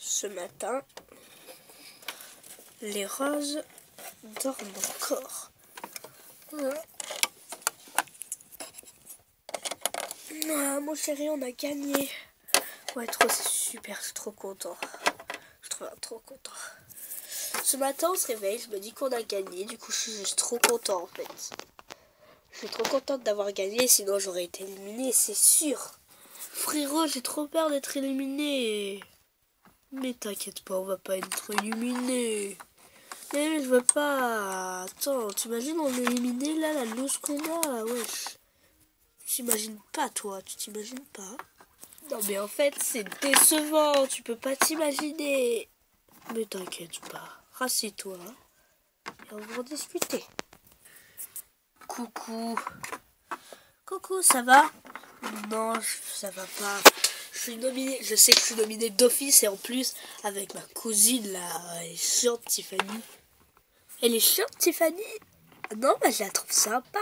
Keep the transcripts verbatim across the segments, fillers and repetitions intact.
Ce matin, les roses dorment encore. Ah, mon chéri, on a gagné. Ouais, trop, c'est super, je suis trop content. Je suis trop, trop content. Ce matin, on se réveille, je me dis qu'on a gagné. Du coup, je suis juste trop content, en fait. Je suis trop contente d'avoir gagné, sinon j'aurais été éliminée, c'est sûr. Frérot, j'ai trop peur d'être éliminé. Mais t'inquiète pas, on va pas être éliminé. Mais je veux pas. Attends, t'imagines, on est éliminé là, la loose qu'on a, wesh. Tu t'imagines pas, toi, tu t'imagines pas. Non, mais en fait, c'est décevant, tu peux pas t'imaginer. Mais t'inquiète pas, rassieds-toi. Et on va en discuter. Coucou. Coucou, ça va? Non, ça va pas. Je suis nominée, je sais que je suis nominée d'office et en plus avec ma cousine là, elle est chiante Tiffany. Elle est chiante Tiffany? Non, bah je la trouve sympa.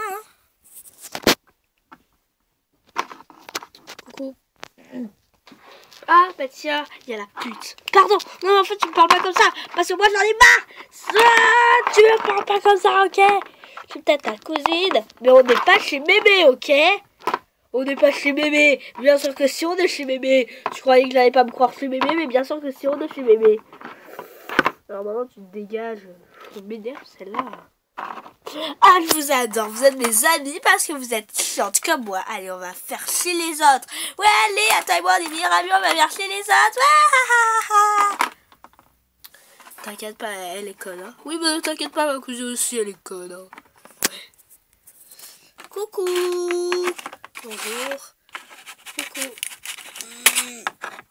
Hein. Coucou. Ah bah tiens, il y a la pute. Pardon, non en fait tu me parles pas comme ça, parce que moi j'en ai marre. Ah, tu me parles pas comme ça, ok? Je suis peut-être ta cousine, mais on n'est pas chez Mémé, ok? On n'est pas chez Mémé. Bien sûr que si on est chez Mémé. Tu croyais que j'allais pas me croire chez Mémé, mais bien sûr que si on est chez Mémé. Alors maintenant tu te dégages. Je m'énerve celle-là. Ah, je vous adore. Vous êtes mes amis parce que vous êtes chiantes comme moi. Allez, on va faire chier les autres. Ouais, allez, attends, moi on est meilleurs amis, on va faire chier les autres. Ouais, t'inquiète pas, elle est conne. Hein. Oui, mais t'inquiète pas, ma cousine aussi, elle est conne. Hein. Ouais. Coucou. Bonjour. Coucou. Mmh.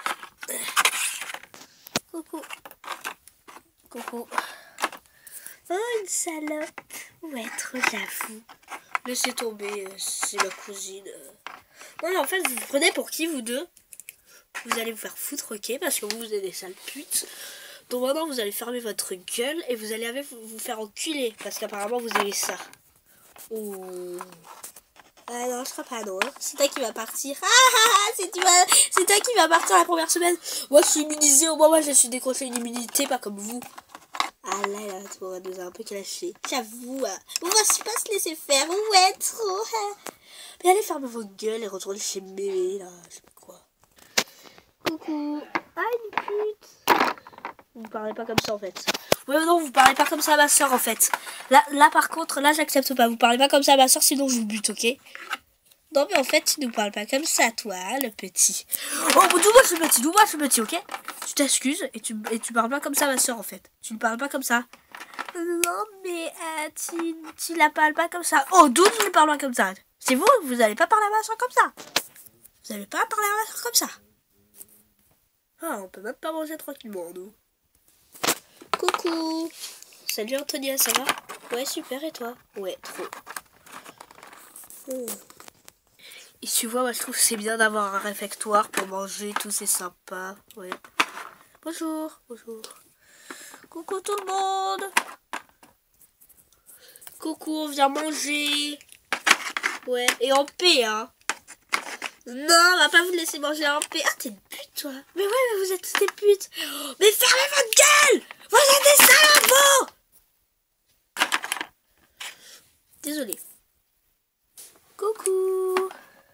Coucou. Coucou. Oh, une salope. Ouais, trop j'avoue. Laissez tomber, c'est ma cousine. Non, en fait, vous vous prenez pour qui, vous deux? Vous allez vous faire foutre, ok? Parce que vous, vous êtes des sales putes. Donc maintenant, vous allez fermer votre gueule et vous allez vous faire enculer. Parce qu'apparemment, vous avez ça. Oh. Ah non, je crois pas, non. C'est toi qui vas partir. Ah ah ah, c'est toi, c'est toi qui vas partir la première semaine. Moi, je suis immunisée. Au moins, moi, je suis décroché une immunité, pas comme vous. Ah là, là, on va nous a un peu clashé. J'avoue, on va pas se laisser faire. Ouais, trop. Mais allez fermer vos gueules et retournez chez Mémé, là. Je sais pas quoi. Coucou. Ah, une pute. Vous parlez pas comme ça, en fait. Ouais, non, vous parlez pas comme ça à ma soeur, en fait. Là, là par contre, là, j'accepte pas. Vous parlez pas comme ça à ma soeur, sinon je vous bute, ok? Non, mais en fait, tu nous parles pas comme ça, toi, hein, le petit. Oh, dis-moi, je suis petit, dis-moi, je suis petit, ok? Tu t'excuses et tu, et tu parles pas comme ça à ma soeur, en fait. Tu ne parles pas comme ça. Non, mais euh, tu, tu la parles pas comme ça. Oh, d'où tu ne parles pas comme ça? C'est vous, vous allez pas parler à ma soeur comme ça. Vous allez pas parler à ma soeur comme ça. Ah, on peut même pas manger tranquillement, nous. Coucou. Salut Antonia, ça va? Ouais, super, et toi? Ouais, trop. Oh. Et tu vois, moi je trouve que c'est bien d'avoir un réfectoire pour manger, tout c'est sympa. Ouais. Bonjour, bonjour. Coucou tout le monde. Coucou, on vient manger. Ouais, et en paix, hein. Non, on va pas vous laisser manger en paix. Ah, t'es une pute, toi. Mais ouais, mais vous êtes tous des putes. Oh, mais fermez votre gueule. Vous êtes des salauds. Désolée. Coucou.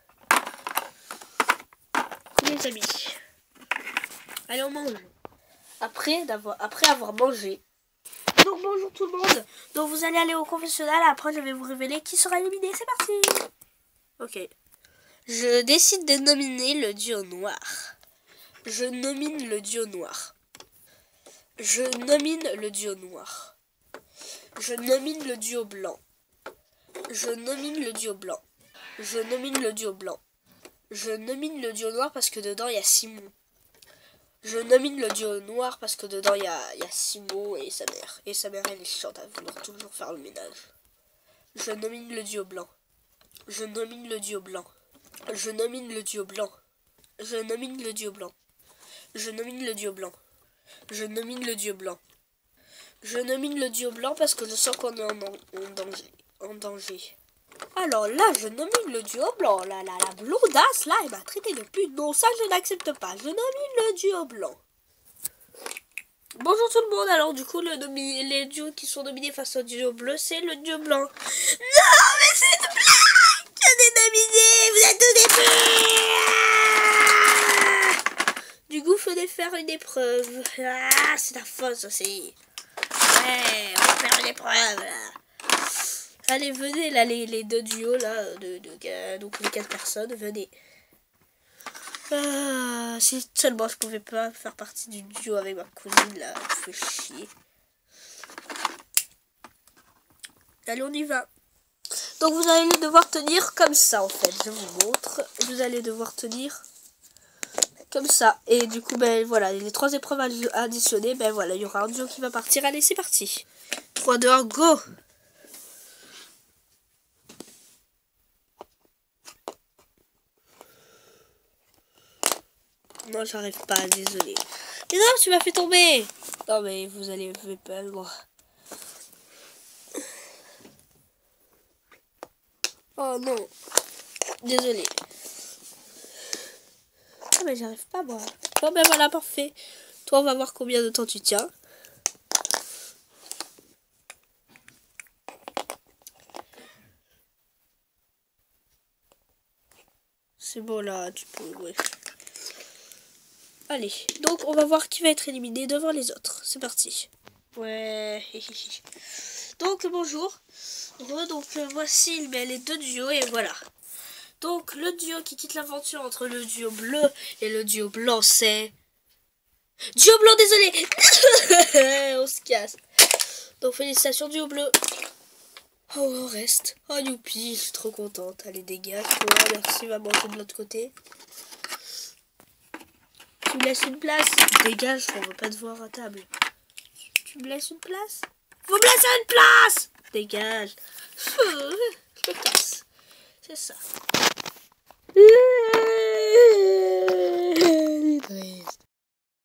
Les amis, allez on mange. Après d'avoir après avoir mangé. Donc bonjour tout le monde. Donc vous allez aller au confessionnal. Après je vais vous révéler qui sera éliminé. C'est parti. Ok. Je décide de nominer le duo noir. Je nomine le duo noir. Je nomine le duo noir. Je nomine le duo blanc. Je nomine le duo blanc. Je nomine le duo blanc. Je nomine le duo noir parce que dedans il y a Simon. Je nomine le duo noir parce que dedans il y a, y a Simon et sa mère. Et sa mère elle est chiante à vouloir toujours faire le ménage. Je nomine le duo blanc. Je nomine le duo blanc. Je nomine le duo blanc. Je nomine le duo blanc. Je nomine le duo blanc. Je nomine le duo blanc. Je nomine le duo blanc parce que je sens qu'on est en, en, en danger. En danger. Alors là, je nomine le duo blanc. Là, là, la blondasse, là, elle m'a traité de pute. Non, ça, je n'accepte pas. Je nomine le duo blanc. Bonjour tout le monde. Alors du coup, le nomi les duos qui sont nominés face au duo bleu, c'est le duo blanc. Non, mais c'est une blague. On est nominés. Vous êtes tous des peurs. Du coup, il faudrait faire une épreuve. Ah, c'est la fausse aussi. Ouais, on va faire une épreuve. Là. Allez, venez là, les, les deux duos là, de, de, de, donc les quatre personnes, venez. Ah, si seulement je pouvais pas faire partie du duo avec ma cousine là, je fais chier. Allez, on y va. Donc vous allez devoir tenir comme ça en fait, je vous montre. Vous allez devoir tenir comme ça. Et du coup, ben voilà, les trois épreuves additionnées, ben voilà, il y aura un duo qui va partir. Allez, c'est parti. trois, deux, un, go! Non, j'arrive pas, désolé. Mais non, tu m'as fait tomber. Non, mais vous allez vous pas le voir. Oh non. Désolé. Ah, mais j'arrive pas, moi. Bon, ben voilà, parfait. Toi, on va voir combien de temps tu tiens. C'est bon, là, tu peux, ouais. Allez, donc on va voir qui va être éliminé devant les autres. C'est parti. Ouais. Donc bonjour. Donc euh, voici mais les deux duos et voilà. Donc le duo qui quitte l'aventure entre le duo bleu et le duo blanc, c'est... Duo blanc, désolé. On se casse. Donc félicitations duo bleu. Oh, on reste. Oh youpi, je suis trop contente. Allez, dégage. Toi, merci, va manger de l'autre côté. Tu me laisses une place? Dégage, on veut pas te voir à table. Tu me laisses une place? Vous me laissez une place? Dégage. Je me casse. C'est ça.